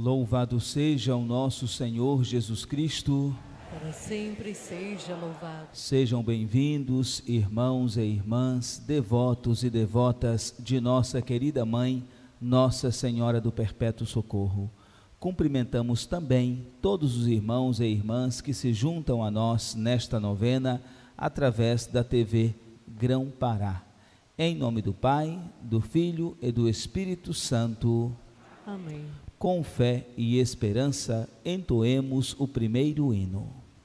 Louvado seja o nosso Senhor Jesus Cristo. Para sempre seja louvado. Sejam bem-vindos, irmãos e irmãs, devotos e devotas de nossa querida Mãe, Nossa Senhora do Perpétuo Socorro. Cumprimentamos também todos os irmãos e irmãs que se juntam a nós nesta novena através da TV Grão-Pará. Em nome do Pai, do Filho e do Espírito Santo. Amém. Com fé e esperança, entoemos o primeiro hino.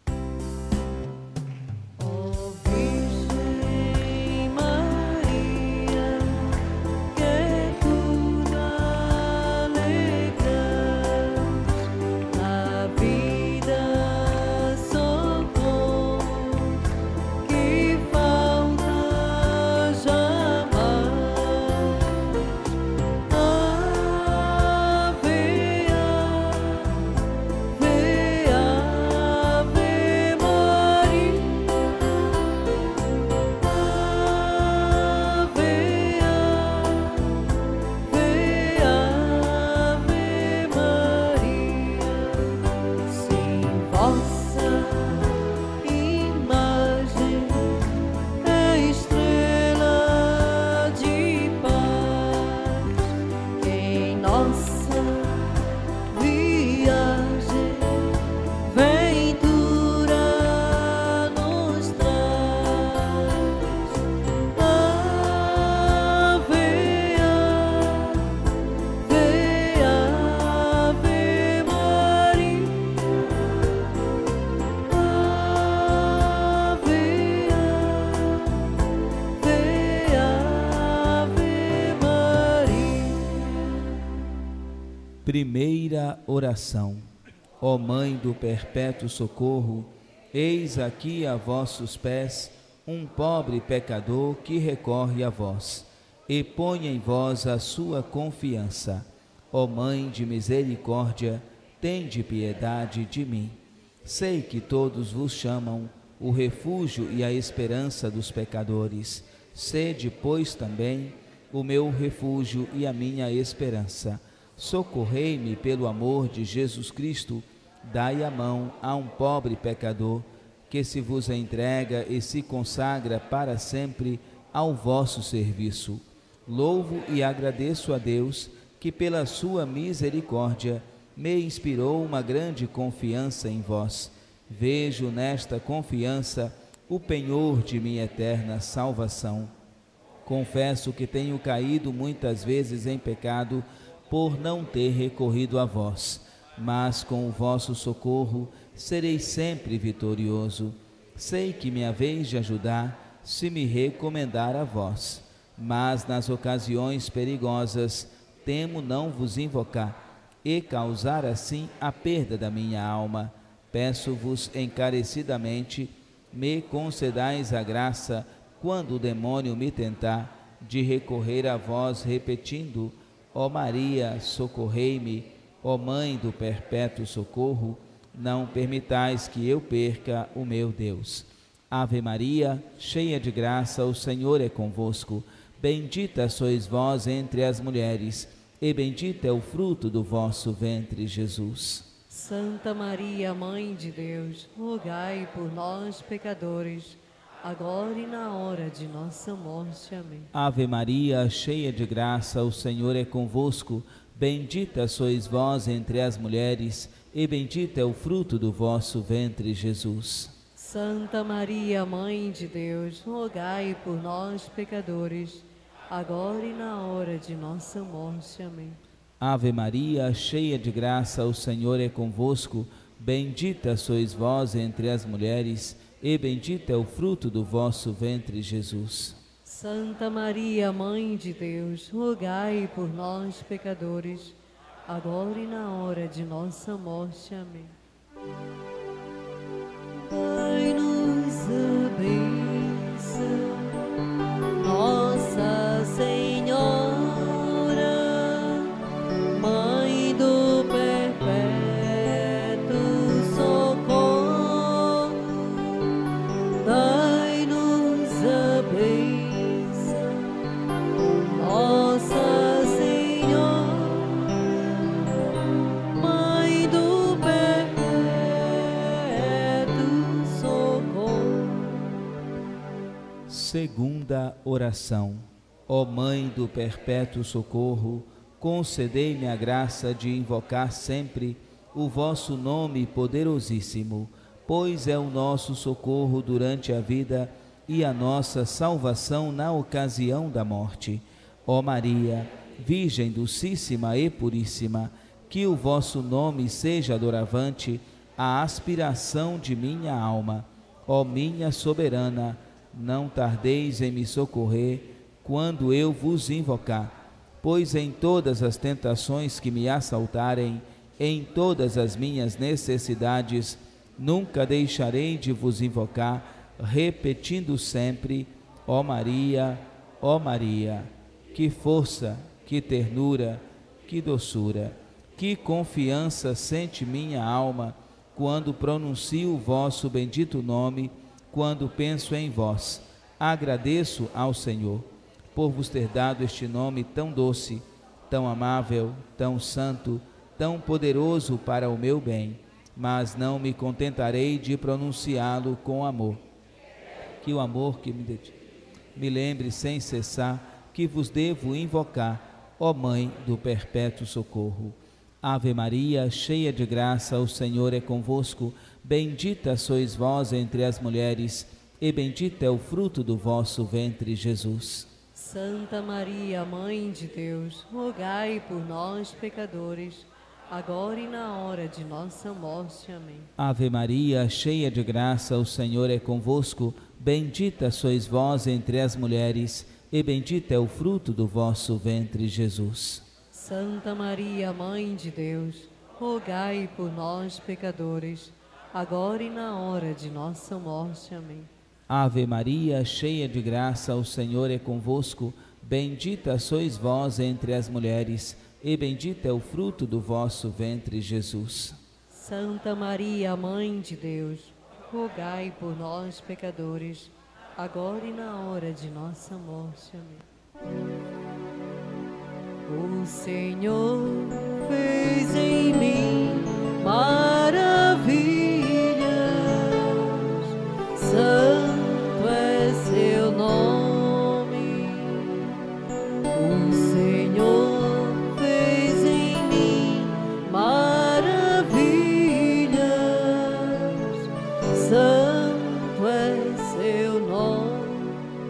Primeira oração. Ó Mãe do Perpétuo Socorro, eis aqui a vossos pés um pobre pecador que recorre a vós e põe em vós a sua confiança. Ó Mãe de misericórdia, tende piedade de mim. Sei que todos vos chamam o refúgio e a esperança dos pecadores. Sede, pois, também o meu refúgio e a minha esperança. Socorrei-me pelo amor de Jesus Cristo, dai a mão a um pobre pecador que se vos entrega e se consagra para sempre ao vosso serviço. Louvo e agradeço a Deus que pela sua misericórdia me inspirou uma grande confiança em vós. Vejo nesta confiança o penhor de minha eterna salvação. Confesso que tenho caído muitas vezes em pecado por não ter recorrido a vós, mas com o vosso socorro serei sempre vitorioso. Sei que me haveis de ajudar se me recomendar a vós, mas nas ocasiões perigosas temo não vos invocar e causar assim a perda da minha alma. Peço-vos encarecidamente, me concedais a graça, quando o demônio me tentar, de recorrer a vós repetindo: ó Maria, socorrei-me. Ó Mãe do Perpétuo Socorro, não permitais que eu perca o meu Deus. Ave Maria, cheia de graça, o Senhor é convosco. Bendita sois vós entre as mulheres, e bendito é o fruto do vosso ventre, Jesus. Santa Maria, Mãe de Deus, rogai por nós, pecadores, agora e na hora de nossa morte. Amém. Ave Maria, cheia de graça, o Senhor é convosco. Bendita sois vós entre as mulheres, e bendito é o fruto do vosso ventre, Jesus. Santa Maria, Mãe de Deus, rogai por nós, pecadores, agora e na hora de nossa morte. Amém. Ave Maria, cheia de graça, o Senhor é convosco. Bendita sois vós entre as mulheres, e bendito é o fruto do vosso ventre, Jesus. Santa Maria, Mãe de Deus, rogai por nós, pecadores, agora e na hora de nossa morte. Amém. Dai-nos a bênção, Nossa Senhora, Mãe do Perpétuo Socorro, dai-nos a bênção, Nossa Senhora, Segunda oração. Ó Mãe do perpétuo socorro, concedei-me a graça de invocar sempre o vosso nome poderosíssimo, pois é o nosso socorro durante a vida e a nossa salvação na ocasião da morte. Ó Maria, Virgem Dulcíssima e Puríssima, que o vosso nome seja doravante a aspiração de minha alma. Ó minha soberana, não tardeis em me socorrer quando eu vos invocar, pois em todas as tentações que me assaltarem, em todas as minhas necessidades, nunca deixarei de vos invocar, repetindo sempre: ó Maria, ó Maria. Que força, que ternura, que doçura, que confiança sente minha alma quando pronuncio o vosso bendito nome, quando penso em vós. Agradeço ao Senhor por vos ter dado este nome tão doce, tão amável, tão santo, tão poderoso para o meu bem, mas não me contentarei de pronunciá-lo com amor. Que o amor que me lembre sem cessar que vos devo invocar, ó Mãe do perpétuo socorro. Ave Maria, cheia de graça, o Senhor é convosco. Bendita sois vós entre as mulheres, e bendito é o fruto do vosso ventre, Jesus. Santa Maria, Mãe de Deus, rogai por nós, pecadores, agora e na hora de nossa morte. Amém. Ave Maria, cheia de graça, o Senhor é convosco. Bendita sois vós entre as mulheres, e bendito é o fruto do vosso ventre, Jesus. Santa Maria, Mãe de Deus, rogai por nós, pecadores, agora e na hora de nossa morte. Amém. Ave Maria, cheia de graça, o Senhor é convosco. Bendita sois vós entre as mulheres, e bendito é o fruto do vosso ventre, Jesus. Santa Maria, Mãe de Deus, rogai por nós, pecadores, agora e na hora de nossa morte. Amém. O Senhor fez em mim maravilhas, santo é seu nome. O Senhor fez em mim maravilhas, santo é seu nome.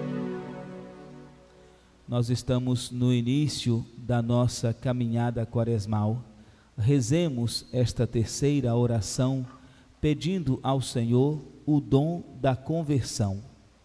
Nós estamos no início da nossa caminhada quaresmal. Rezemos esta terceira oração, pedindo ao Senhor o dom da conversão.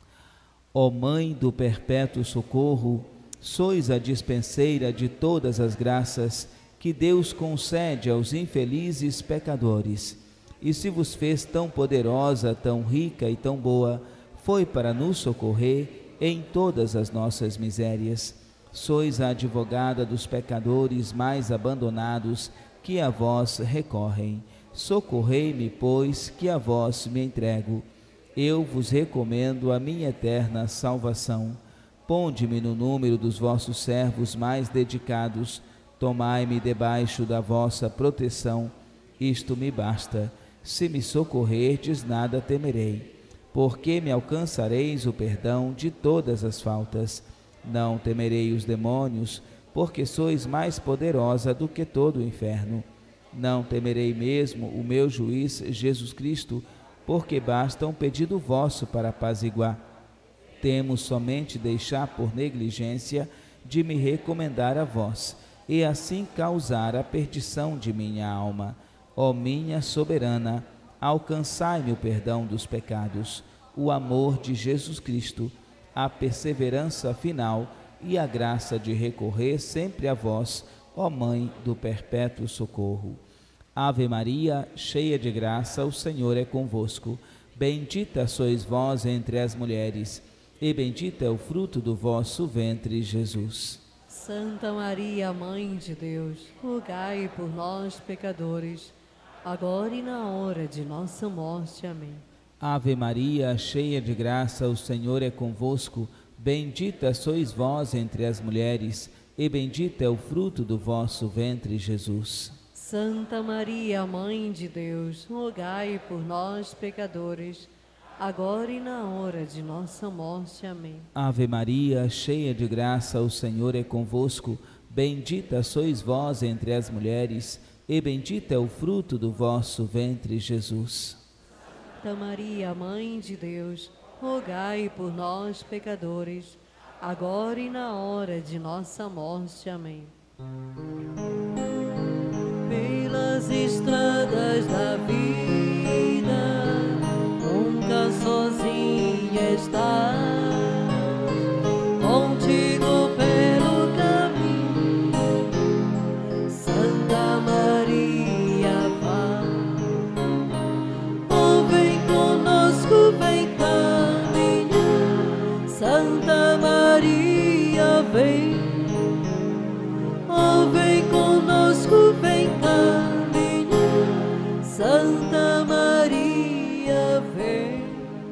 Ó Mãe do perpétuo socorro, sois a dispenseira de todas as graças que Deus concede aos infelizes pecadores. E se vos fez tão poderosa, tão rica e tão boa, foi para nos socorrer em todas as nossas misérias. Sois a advogada dos pecadores mais abandonados que a vós recorrem. Socorrei-me, pois, que a vós me entrego. Eu vos recomendo a minha eterna salvação. Ponde-me no número dos vossos servos mais dedicados. Tomai-me debaixo da vossa proteção. Isto me basta. Se me socorrerdes, nada temerei, porque me alcançareis o perdão de todas as faltas. Não temerei os demônios, porque sois mais poderosa do que todo o inferno. Não temerei mesmo o meu juiz Jesus Cristo, porque basta um pedido vosso para apaziguar. Temo somente deixar por negligência de me recomendar a vós, e assim causar a perdição de minha alma. Ó minha soberana, alcançai-me o perdão dos pecados, o amor de Jesus Cristo, a perseverança final e a graça de recorrer sempre a vós, ó Mãe do perpétuo socorro. Ave Maria, cheia de graça, o Senhor é convosco. Bendita sois vós entre as mulheres, e bendito é o fruto do vosso ventre, Jesus. Santa Maria, Mãe de Deus, rogai por nós, pecadores, agora e na hora de nossa morte. Amém. Ave Maria, cheia de graça, o Senhor é convosco. Bendita sois vós entre as mulheres, e bendito é o fruto do vosso ventre, Jesus. Santa Maria, Mãe de Deus, rogai por nós, pecadores, agora e na hora de nossa morte. Amém. Ave Maria, cheia de graça, o Senhor é convosco. Bendita sois vós entre as mulheres, e bendito é o fruto do vosso ventre, Jesus. Santa Maria, Mãe de Deus, rogai por nós, pecadores, agora e na hora de nossa morte. Amém. Pelas estradas da vida, nunca sozinha estás, contigo pelo caminho, Santa Maria vai. Oh, vem conosco, vem caminhar, Santa Maria vem. Oh, vem conosco, vem caminhar, Santa Maria vem.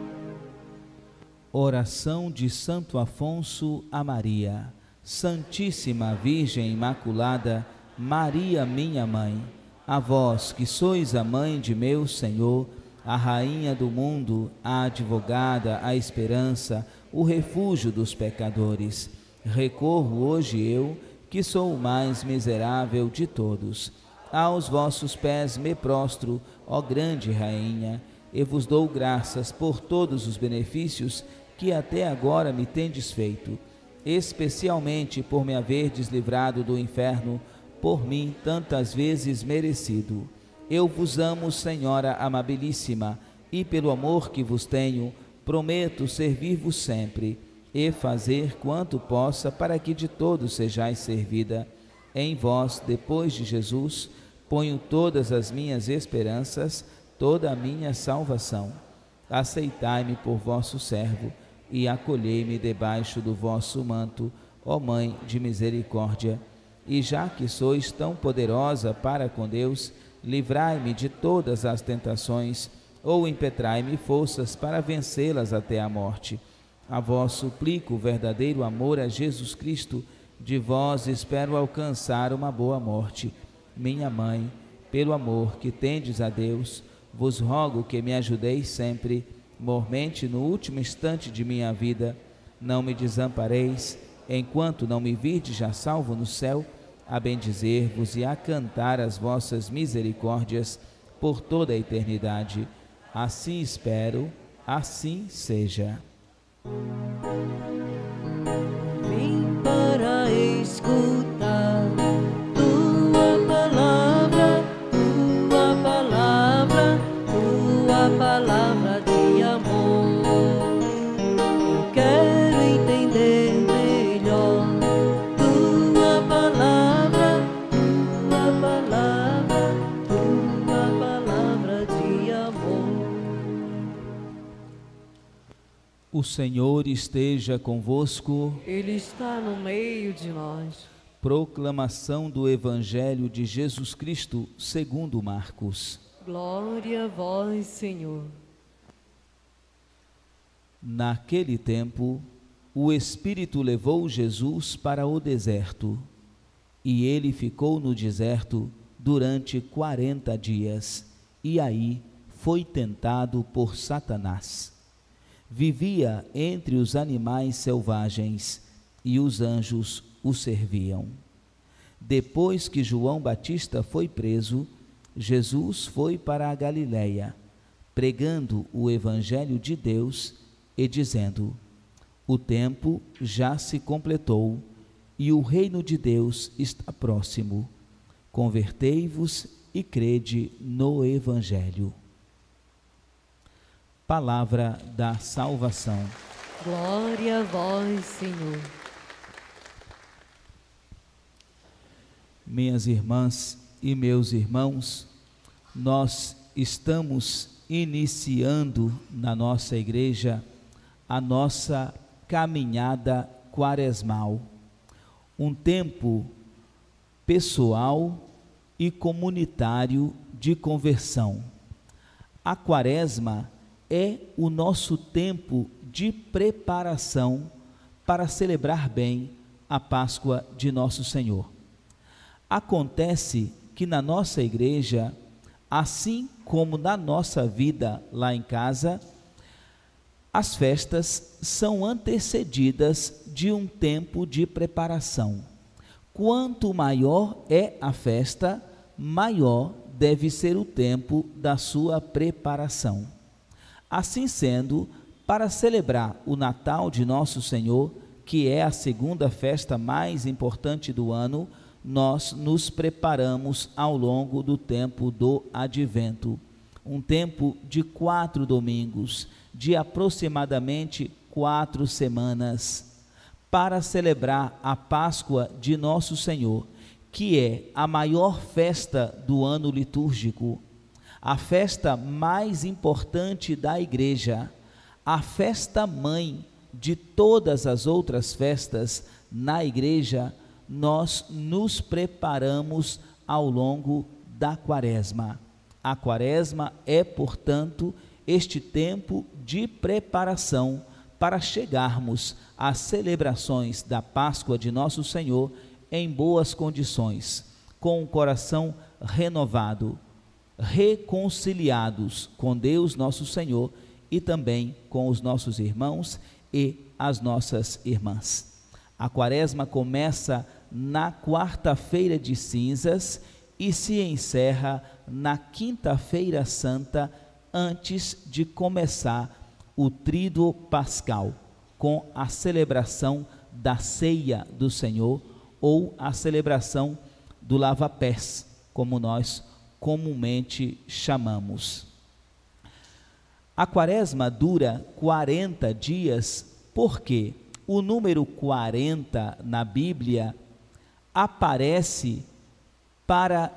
Oração de Santo Afonso a Maria. Santíssima Virgem Imaculada, Maria, minha mãe, a vós que sois a mãe de meu Senhor, a rainha do mundo, a advogada, a esperança, o refúgio dos pecadores, recorro hoje eu, que sou o mais miserável de todos. Aos vossos pés me prostro, ó grande rainha, e vos dou graças por todos os benefícios que até agora me tendes feito, especialmente por me haverdes livrado do inferno, por mim tantas vezes merecido. Eu vos amo, Senhora amabilíssima, e pelo amor que vos tenho, prometo servir-vos sempre, e fazer quanto possa para que de todos sejais servida. Em vós, depois de Jesus, ponho todas as minhas esperanças, toda a minha salvação. Aceitai-me por vosso servo e acolhei-me debaixo do vosso manto, ó Mãe de misericórdia. E já que sois tão poderosa para com Deus, livrai-me de todas as tentações, ou impetrai-me forças para vencê-las até a morte. A vós suplico o verdadeiro amor a Jesus Cristo, de vós espero alcançar uma boa morte. Minha Mãe, pelo amor que tendes a Deus, vos rogo que me ajudeis sempre, mormente no último instante de minha vida. Não me desampareis, enquanto não me virdes já salvo no céu, a bendizer-vos e a cantar as vossas misericórdias por toda a eternidade. Assim espero, assim seja. Vim para escutar tua palavra, tua palavra, tua palavra de amor. Eu quero entender melhor tua palavra, tua palavra, tua palavra de amor. O Senhor esteja convosco. Ele está no meio de nós. Proclamação do Evangelho de Jesus Cristo segundo Marcos. Glória a vós, Senhor. Naquele tempo, o Espírito levou Jesus para o deserto, e ele ficou no deserto durante 40 dias, e aí foi tentado por Satanás. Vivia entre os animais selvagens, e os anjos o serviam. Depois que João Batista foi preso, Jesus foi para a Galiléia, pregando o Evangelho de Deus e dizendo: o tempo já se completou e o reino de Deus está próximo. Convertei-vos e crede no Evangelho. Palavra da salvação. Glória a vós, Senhor. Minhas irmãs e meus irmãos, nós estamos iniciando na nossa igreja a nossa caminhada quaresmal, um tempo pessoal e comunitário de conversão. A quaresma é o nosso tempo de preparação para celebrar bem a Páscoa de nosso Senhor. Acontece que na nossa igreja, assim como na nossa vida lá em casa, As festas são antecedidas de um tempo de preparação. Quanto maior é a festa, maior deve ser o tempo da sua preparação. Assim sendo, para celebrar o Natal de Nosso Senhor, que é a segunda festa mais importante do ano, nós nos preparamos ao longo do tempo do Advento, um tempo de 4 domingos, de aproximadamente 4 semanas, para celebrar a Páscoa de Nosso Senhor, que é a maior festa do ano litúrgico, a festa mais importante da Igreja, a festa mãe de todas as outras festas na Igreja. Nós nos preparamos ao longo da Quaresma. A Quaresma é, portanto, este tempo de preparação para chegarmos às celebrações da Páscoa de Nosso Senhor em boas condições, com o coração renovado, reconciliados com Deus Nosso Senhor e também com os nossos irmãos e as nossas irmãs. A Quaresma começa na quarta-feira de cinzas e se encerra na quinta-feira santa, antes de começar o tríduo pascal, com a celebração da ceia do Senhor, ou a celebração do lava-pés, como nós comumente chamamos. A Quaresma dura 40 dias, porque o número 40 na Bíblia aparece para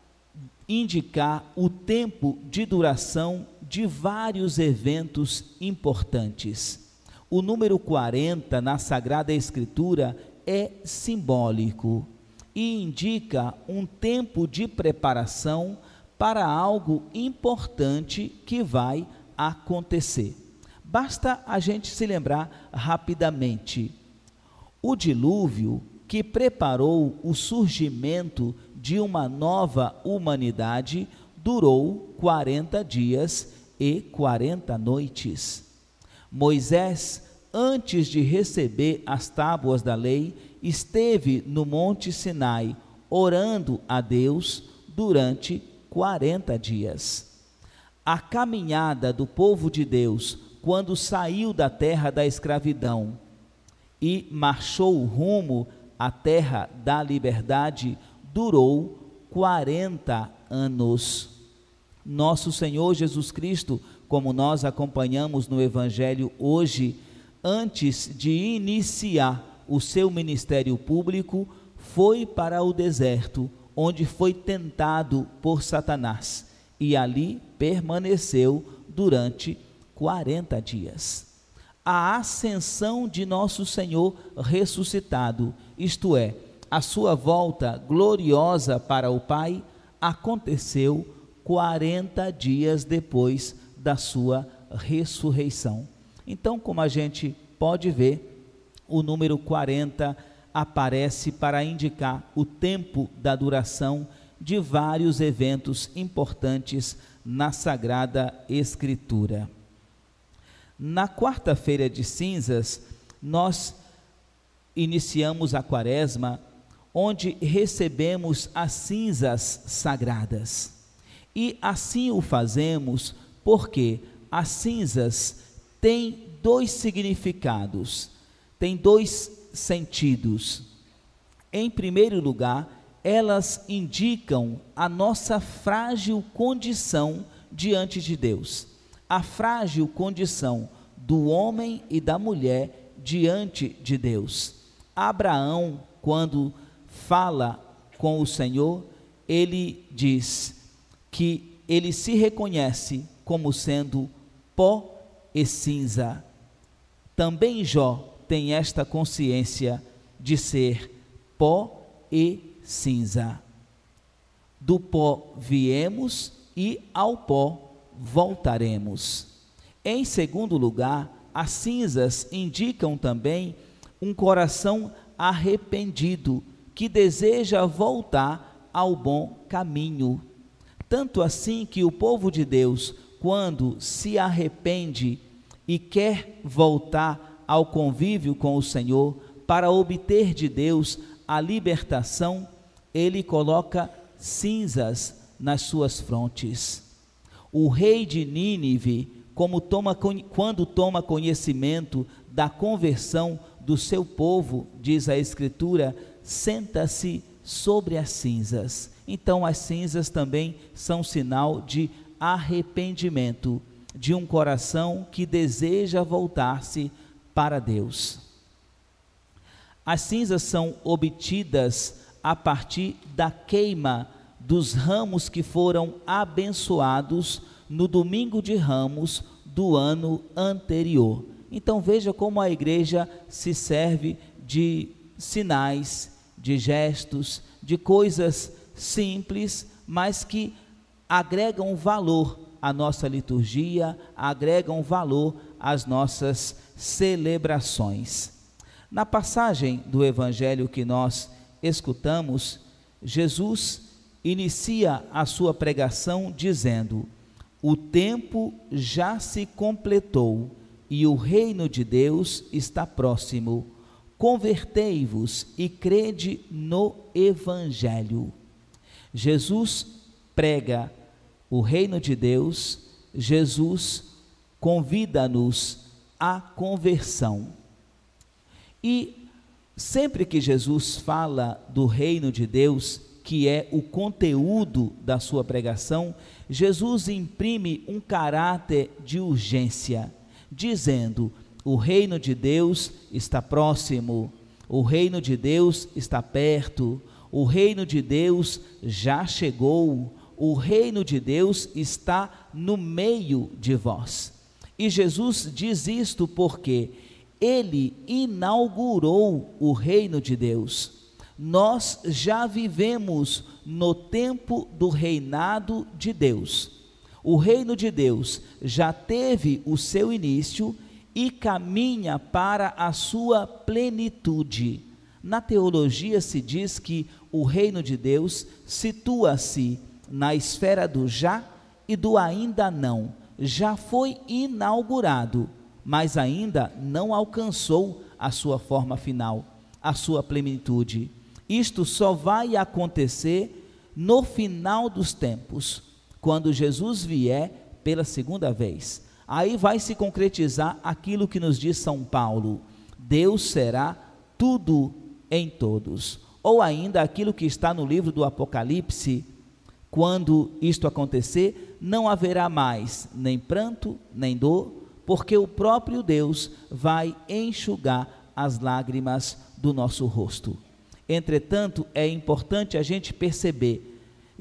indicar o tempo de duração de vários eventos importantes. O número 40 na Sagrada Escritura é simbólico e indica um tempo de preparação para algo importante que vai acontecer. Basta a gente se lembrar rapidamente. O dilúvio, que preparou o surgimento de uma nova humanidade, durou 40 dias e 40 noites. Moisés, antes de receber as tábuas da lei, esteve no Monte Sinai, orando a Deus durante 40 dias. A caminhada do povo de Deus, quando saiu da terra da escravidão e marchou rumo à terra da liberdade, durou 40 anos. Nosso Senhor Jesus Cristo, como nós acompanhamos no Evangelho hoje, antes de iniciar o seu ministério público, foi para o deserto, onde foi tentado por Satanás, e ali permaneceu durante 40 dias. A ascensão de nosso Senhor ressuscitado, isto é, a sua volta gloriosa para o Pai, aconteceu 40 dias depois da sua ressurreição. Então, como a gente pode ver, o número 40 aparece para indicar o tempo da duração de vários eventos importantes na Sagrada Escritura. Na quarta-feira de cinzas, nós iniciamos a Quaresma, onde recebemos as cinzas sagradas. E assim o fazemos porque as cinzas têm 2 significados, têm 2 sentidos. Em primeiro lugar, elas indicam a nossa frágil condição diante de Deus, a frágil condição do homem e da mulher diante de Deus. Abraão, quando fala com o Senhor, ele diz que ele se reconhece como sendo pó e cinza. Também Jó tem esta consciência de ser pó e cinza. Do pó viemos e ao pó voltaremos. Em segundo lugar, as cinzas indicam também um coração arrependido que deseja voltar ao bom caminho. Tanto assim que o povo de Deus, quando se arrepende e quer voltar ao convívio com o Senhor para obter de Deus a libertação, ele coloca cinzas nas suas frontes. O rei de Nínive, quando toma conhecimento da conversão do seu povo, diz a Escritura, senta-se sobre as cinzas. Então as cinzas também são sinal de arrependimento, de um coração que deseja voltar-se para Deus. As cinzas são obtidas a partir da queima dos ramos que foram abençoados no domingo de Ramos do ano anterior. Então veja como a igreja se serve de sinais, de gestos, de coisas simples, mas que agregam valor à nossa liturgia, agregam valor às nossas celebrações. Na passagem do evangelho que nós escutamos, Jesus inicia a sua pregação dizendo: o tempo já se completou e o reino de Deus está próximo. Convertei-vos e crede no evangelho. Jesus prega o reino de Deus, Jesus convida-nos à conversão. E sempre que Jesus fala do reino de Deus, que é o conteúdo da sua pregação, Jesus imprime um caráter de urgência, dizendo: o reino de Deus está próximo, o reino de Deus está perto, o reino de Deus já chegou, o reino de Deus está no meio de vós. E Jesus diz isto porque ele inaugurou o reino de Deus. Nós já vivemos no tempo do reinado de Deus. O reino de Deus já teve o seu início e caminha para a sua plenitude. Na teologia se diz que o reino de Deus situa-se na esfera do já e do ainda não. Já foi inaugurado, mas ainda não alcançou a sua forma final, a sua plenitude. Isto só vai acontecer no final dos tempos, quando Jesus vier pela segunda vez. Aí vai se concretizar aquilo que nos diz São Paulo: Deus será tudo em todos. Ou ainda aquilo que está no livro do Apocalipse: quando isto acontecer, não haverá mais nem pranto, nem dor, porque o próprio Deus vai enxugar as lágrimas do nosso rosto. Entretanto, é importante a gente perceber,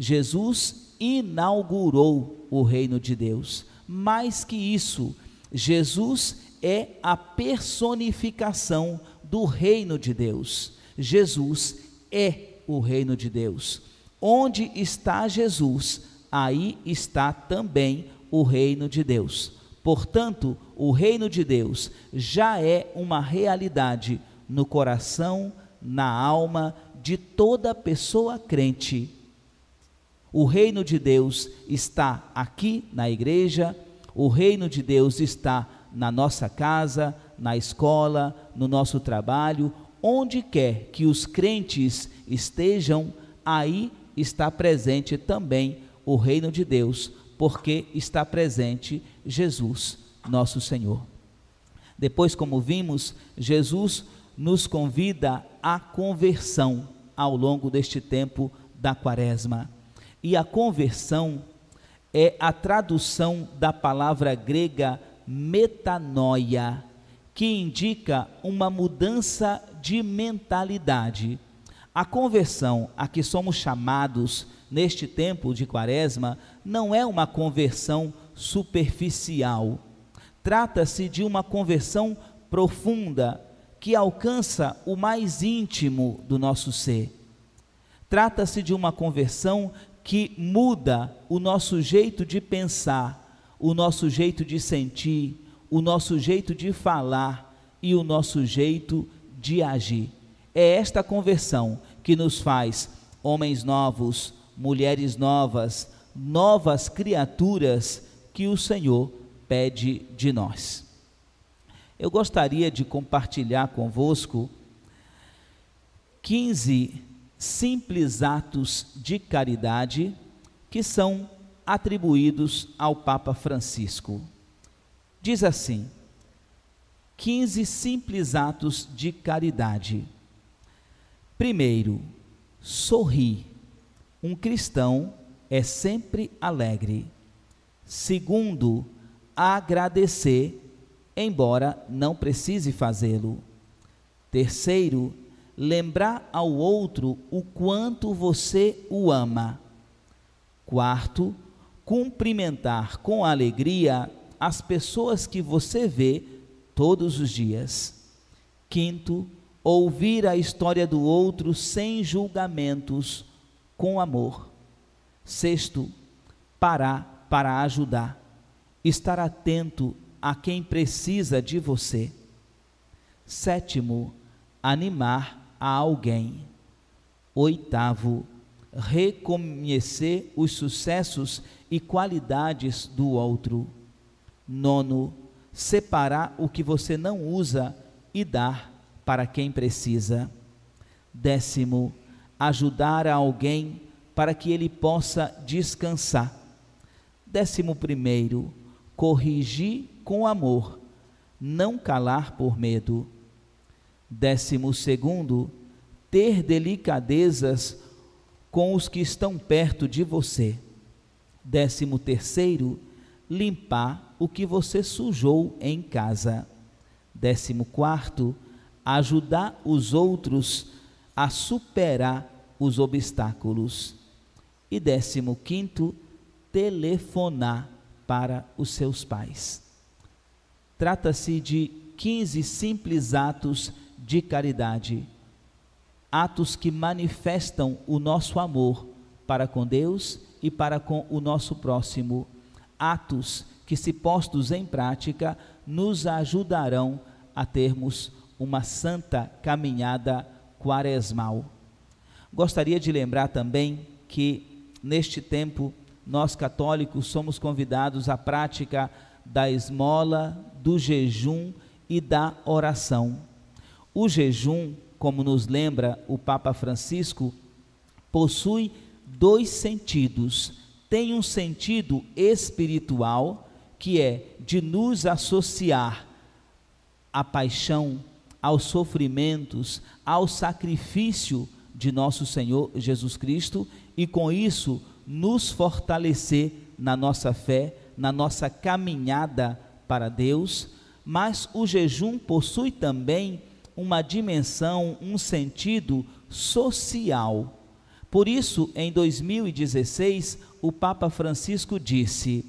Jesus inaugurou o reino de Deus. Mais que isso, Jesus é a personificação do reino de Deus. Jesus é o reino de Deus. Onde está Jesus, aí está também o reino de Deus. Portanto, o reino de Deus já é uma realidade no coração, na alma de toda pessoa crente. O reino de Deus está aqui na igreja, o reino de Deus está na nossa casa, na escola, no nosso trabalho, onde quer que os crentes estejam, aí está presente também o reino de Deus, porque está presente Jesus, nosso Senhor. Depois, como vimos, Jesus nos convida à conversão ao longo deste tempo da Quaresma. E a conversão é a tradução da palavra grega metanoia, que indica uma mudança de mentalidade. A conversão a que somos chamados neste tempo de Quaresma não é uma conversão superficial. Trata-se de uma conversão profunda, que alcança o mais íntimo do nosso ser. Trata-se de uma conversão que muda o nosso jeito de pensar, o nosso jeito de sentir, o nosso jeito de falar e o nosso jeito de agir. É esta conversão que nos faz homens novos, mulheres novas, novas criaturas que o Senhor pede de nós. eu gostaria de compartilhar convosco 15 simples atos de caridade que são atribuídos ao Papa Francisco. Diz assim: 15 simples atos de caridade. Primeiro, sorrir. Um cristão é sempre alegre. Segundo, agradecer, embora não precise fazê-lo. Terceiro, lembrar ao outro o quanto você o ama. Quarto, cumprimentar com alegria as pessoas que você vê todos os dias. Quinto, ouvir a história do outro sem julgamentos, com amor. Sexto, parar para ajudar. Estar atento a quem precisa de você. Sétimo, animar a alguém. Oitavo, reconhecer os sucessos e qualidades do outro. Nono, separar o que você não usa e dar para quem precisa. Décimo, ajudar a alguém para que ele possa descansar. 11º, corrigir com amor, não calar por medo. 12º, ter delicadezas com os que estão perto de você. 13º, limpar o que você sujou em casa. 14º, ajudar os outros a superar os obstáculos. E 15º, telefonar para os seus pais. Trata-se de 15 simples atos de caridade, atos que manifestam o nosso amor para com Deus e para com o nosso próximo, atos que, se postos em prática, nos ajudarão a termos uma santa caminhada quaresmal. Gostaria de lembrar também que, neste tempo, nós católicos somos convidados à prática da esmola, do jejum e da oração. O jejum, como nos lembra o Papa Francisco, possui 2 sentidos. Tem um sentido espiritual, que é de nos associar à paixão, aos sofrimentos, ao sacrifício de nosso Senhor Jesus Cristo, e com isso nos fortalecer na nossa fé, na nossa caminhada para Deus. Mas o jejum possui também uma dimensão, um sentido social. Por isso, em 2016, o Papa Francisco disse: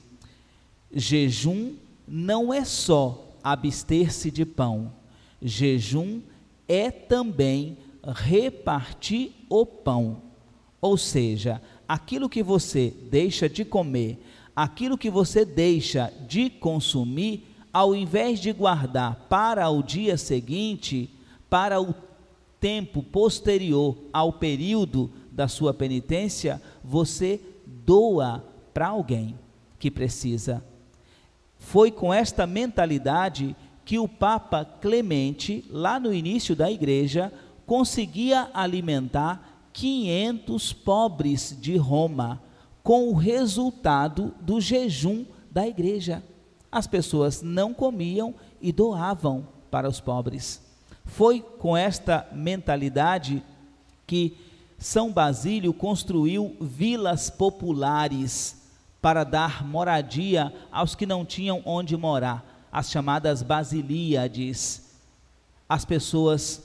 jejum não é só abster-se de pão, jejum é também repartir o pão. Ou seja, aquilo que você deixa de comer, aquilo que você deixa de consumir, ao invés de guardar para o dia seguinte, para o tempo posterior ao período da sua penitência, você doa para alguém que precisa. Foi com esta mentalidade que o Papa Clemente, lá no início da igreja, conseguia alimentar 500 pobres de Roma, com o resultado do jejum da igreja. As pessoas não comiam e doavam para os pobres. Foi com esta mentalidade que São Basílio construiu vilas populares para dar moradia aos que não tinham onde morar, as chamadas basilíades. As pessoas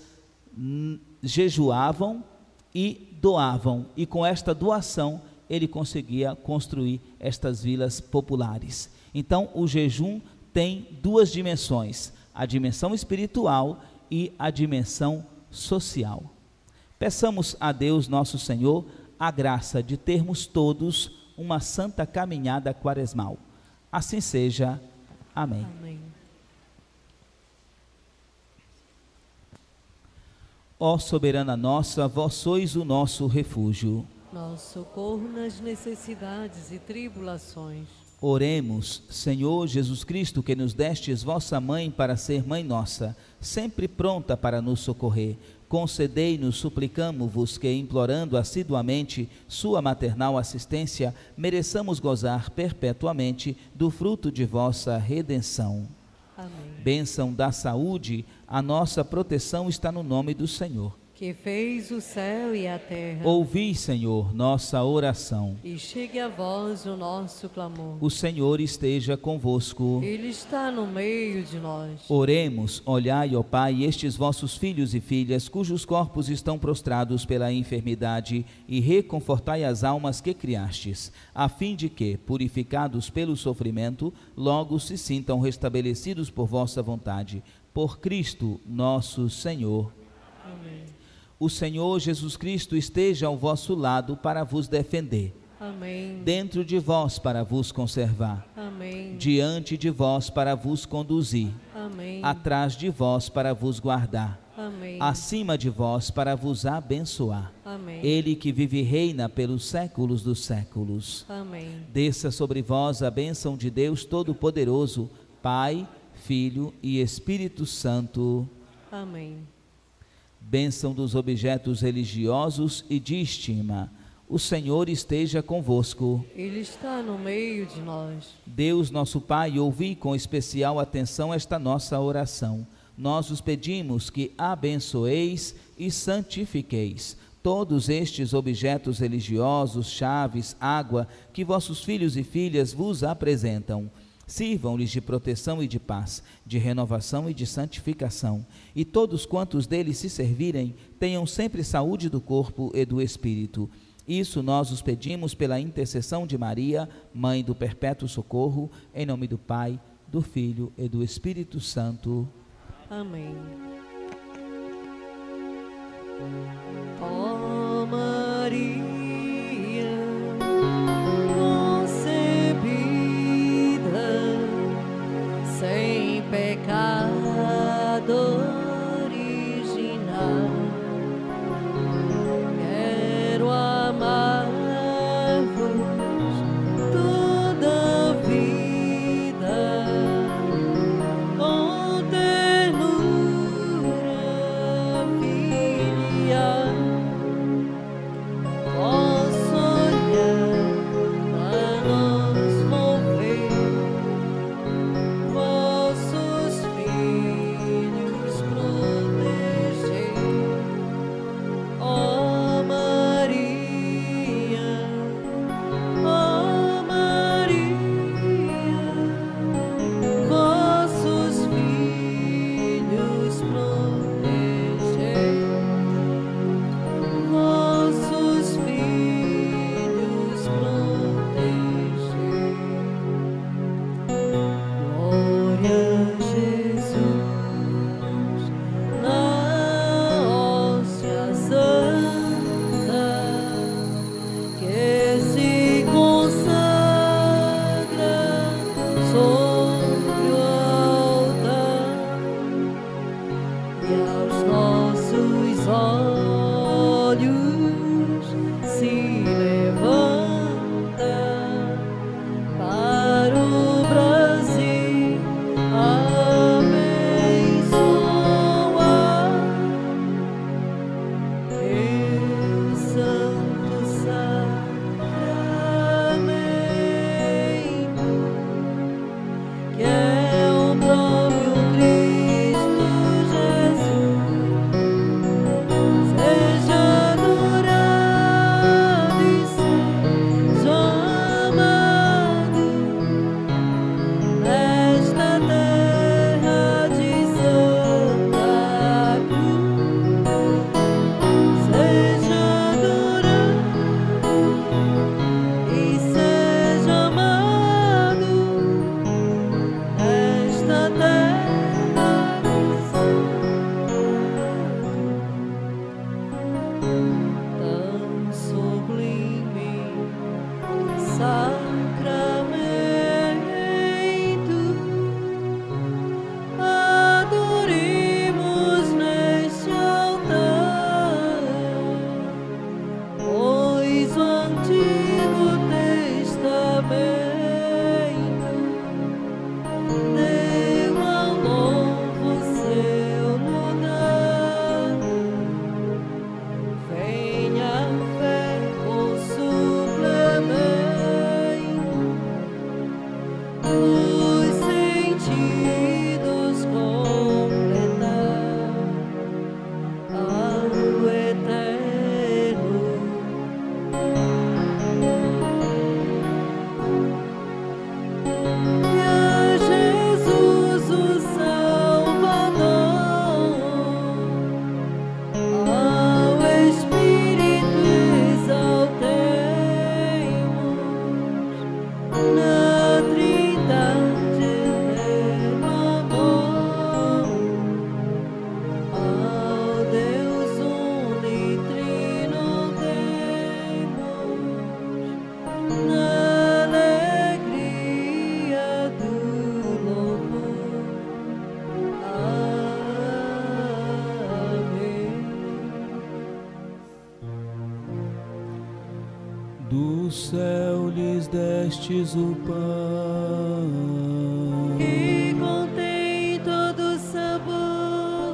jejuavam e doavam, e com esta doação ele conseguia construir estas vilas populares. Então, o jejum tem 2 dimensões, a dimensão espiritual e a dimensão social. Peçamos a Deus nosso Senhor a graça de termos todos uma santa caminhada quaresmal. Assim seja. Amém. Amém. Ó soberana nossa, vós sois o nosso refúgio. Nosso socorro nas necessidades e tribulações. Oremos, Senhor Jesus Cristo, que nos destes vossa mãe para ser mãe nossa, sempre pronta para nos socorrer. Concedei-nos, suplicamo-vos, que, implorando assiduamente sua maternal assistência, mereçamos gozar perpetuamente do fruto de vossa redenção. Amém. Bênção da saúde, a nossa proteção está no nome do Senhor. Que fez o céu e a terra. Ouvi, Senhor, nossa oração. E chegue a vós o nosso clamor. O Senhor esteja convosco. Ele está no meio de nós. Oremos, olhai, ó Pai, estes vossos filhos e filhas, cujos corpos estão prostrados pela enfermidade, e reconfortai as almas que criastes, a fim de que, purificados pelo sofrimento, logo se sintam restabelecidos por vossa vontade. Por Cristo nosso Senhor. Amém. O Senhor Jesus Cristo esteja ao vosso lado para vos defender. Amém. Dentro de vós para vos conservar. Amém. Diante de vós para vos conduzir. Amém. Atrás de vós para vos guardar. Amém. Acima de vós para vos abençoar. Amém. Ele que vive e reina pelos séculos dos séculos. Amém. Desça sobre vós a bênção de Deus Todo-Poderoso, Pai, Filho e Espírito Santo. Amém. Bênção dos objetos religiosos e de estima. O Senhor esteja convosco. Ele está no meio de nós. Deus nosso Pai, ouvi com especial atenção esta nossa oração. Nós os pedimos que abençoeis e santifiqueis todos estes objetos religiosos, chaves, água, que vossos filhos e filhas vos apresentam. Sirvam-lhes de proteção e de paz, de renovação e de santificação, e todos quantos deles se servirem, tenham sempre saúde do corpo e do espírito. Isso nós os pedimos pela intercessão de Maria, Mãe do Perpétuo Socorro, em nome do Pai, do Filho e do Espírito Santo. Amém. Ó Maria, sem pecado original, quero amar-vos toda a vida, com ternura filial. Vosso olhar a nós volver, vossos filhos proteger. Ó Maria, vossos filhos proteger. Vossos filhos proteger. Glória a Jesus na hóstia santa, que se consagra sobre o altar, e aos nossos olhos se levanta para o Brasil. destes o pão que contém todo sabor.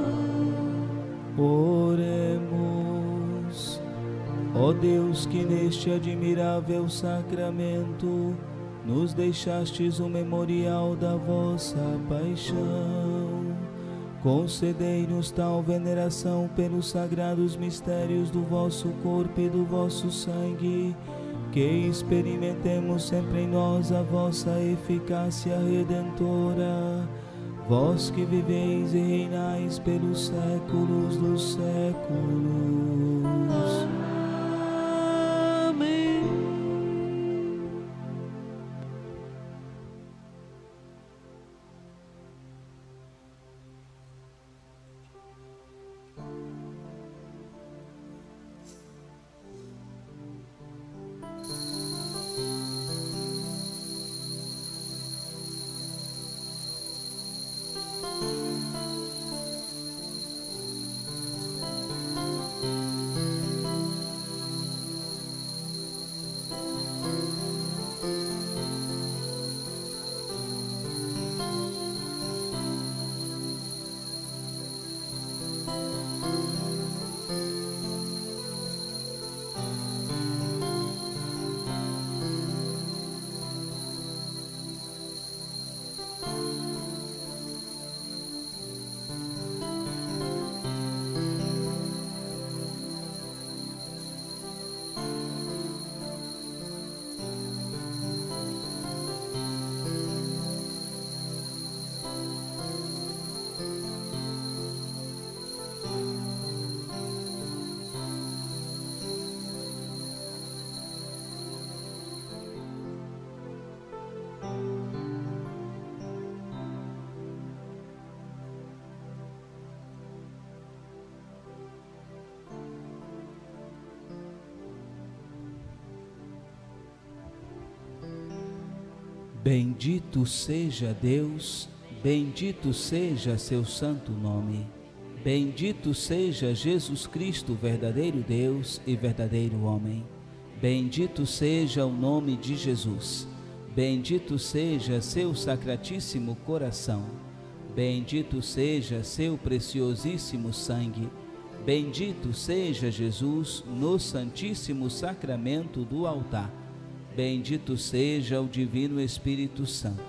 Oremos. Ó Deus, que neste admirável sacramento nos deixastes o memorial da vossa paixão, concedei-nos tal veneração pelos sagrados mistérios do vosso corpo e do vosso sangue, que experimentemos sempre em nós a vossa eficácia redentora. Vós que viveis e reinais pelos séculos dos séculos. Amém. Bendito seja Deus, bendito seja seu santo nome. Bendito seja Jesus Cristo, verdadeiro Deus e verdadeiro homem. Bendito seja o nome de Jesus. Bendito seja seu sacratíssimo coração. Bendito seja seu preciosíssimo sangue. Bendito seja Jesus no santíssimo sacramento do altar. Bendito seja o Divino Espírito Santo.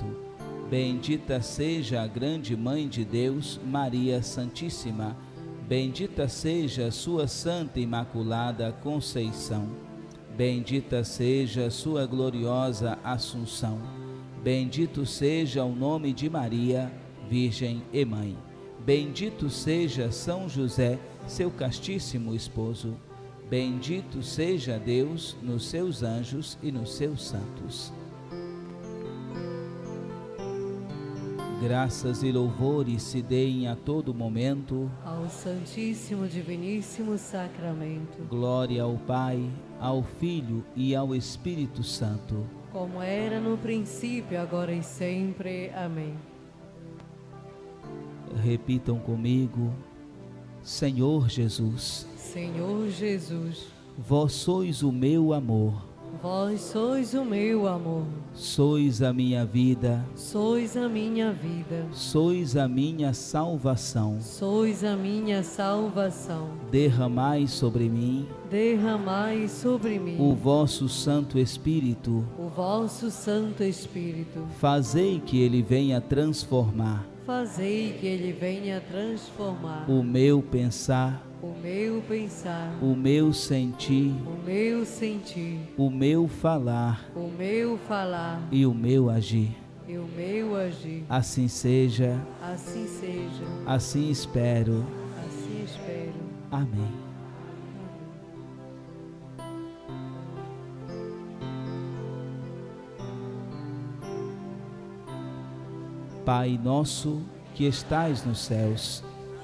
Bendita seja a grande Mãe de Deus, Maria Santíssima. Bendita seja sua Santa Imaculada Conceição. Bendita seja sua gloriosa Assunção. Bendito seja o nome de Maria, Virgem e Mãe. Bendito seja São José, seu castíssimo esposo. Bendito seja Deus nos seus anjos e nos seus santos. Graças e louvores se deem a todo momento ao Santíssimo Diviníssimo Sacramento. Glória ao Pai, ao Filho e ao Espírito Santo, como era no princípio, agora e sempre. Amém. Repitam comigo: Senhor Jesus, Senhor Jesus, vós sois o meu amor, vós sois o meu amor, sois a minha vida, sois a minha vida, sois a minha salvação. sois a minha salvação. Derramai sobre mim Derramai sobre mim o vosso Santo Espírito, o vosso Santo Espírito. fazei que ele venha transformar Fazei que ele venha transformar o meu pensar, o meu pensar, o meu sentir, o meu sentir, o meu falar o meu falar e o meu agir. e o meu agir. Assim seja, Assim seja, assim espero. assim espero. Amém. Pai nosso que estais nos céus,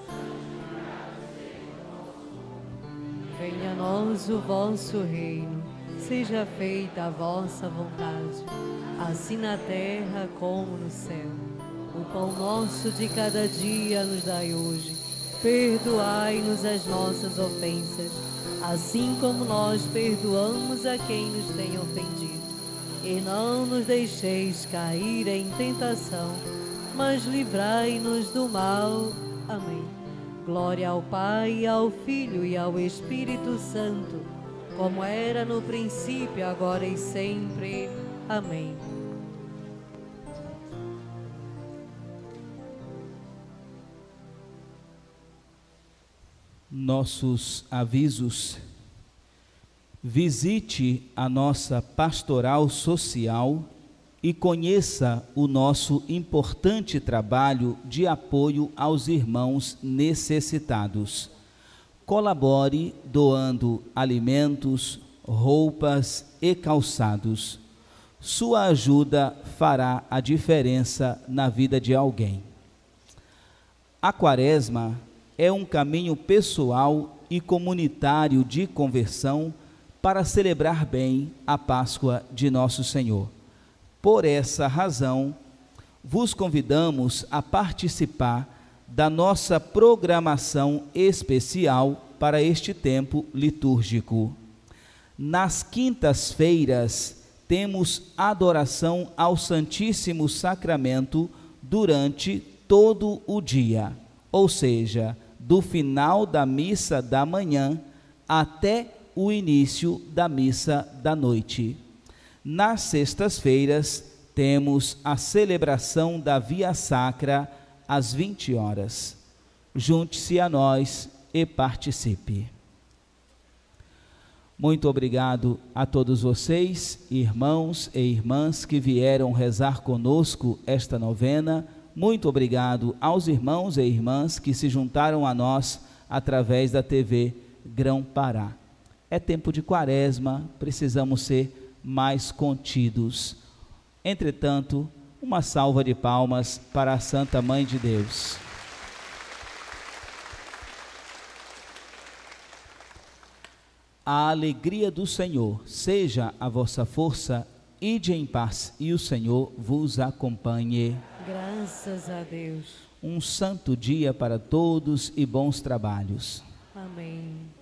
Venha a nós o vosso reino, seja feita a vossa vontade, assim na terra como no céu. O pão nosso de cada dia nos dai hoje. Perdoai-nos as nossas ofensas, assim como nós perdoamos a quem nos tem ofendido. e não nos deixeis cair em tentação, mas livrai-nos do mal. Amém. Glória ao Pai, ao Filho e ao Espírito Santo, como era no princípio, agora e sempre. Amém. Nossos avisos. Visite a nossa pastoral social e conheça o nosso importante trabalho de apoio aos irmãos necessitados. Colabore doando alimentos, roupas e calçados. Sua ajuda fará a diferença na vida de alguém. A Quaresma é um caminho pessoal e comunitário de conversão para celebrar bem a Páscoa de Nosso Senhor. Por essa razão, vos convidamos a participar da nossa programação especial para este tempo litúrgico. Nas quintas-feiras, temos adoração ao Santíssimo Sacramento durante todo o dia, ou seja, do final da missa da manhã até o início da missa da noite. Nas sextas-feiras, temos a celebração da Via Sacra às 20 horas. Junte-se a nós e participe. Muito obrigado a todos vocês, irmãos e irmãs que vieram rezar conosco esta novena. Muito obrigado aos irmãos e irmãs que se juntaram a nós através da TV Grão-Pará. É tempo de Quaresma, precisamos ser mais contidos. Entretanto, uma salva de palmas para a Santa Mãe de Deus. A alegria do Senhor seja a vossa força. Ide em paz e o Senhor vos acompanhe. Graças a Deus. Um santo dia para todos e bons trabalhos. Amém.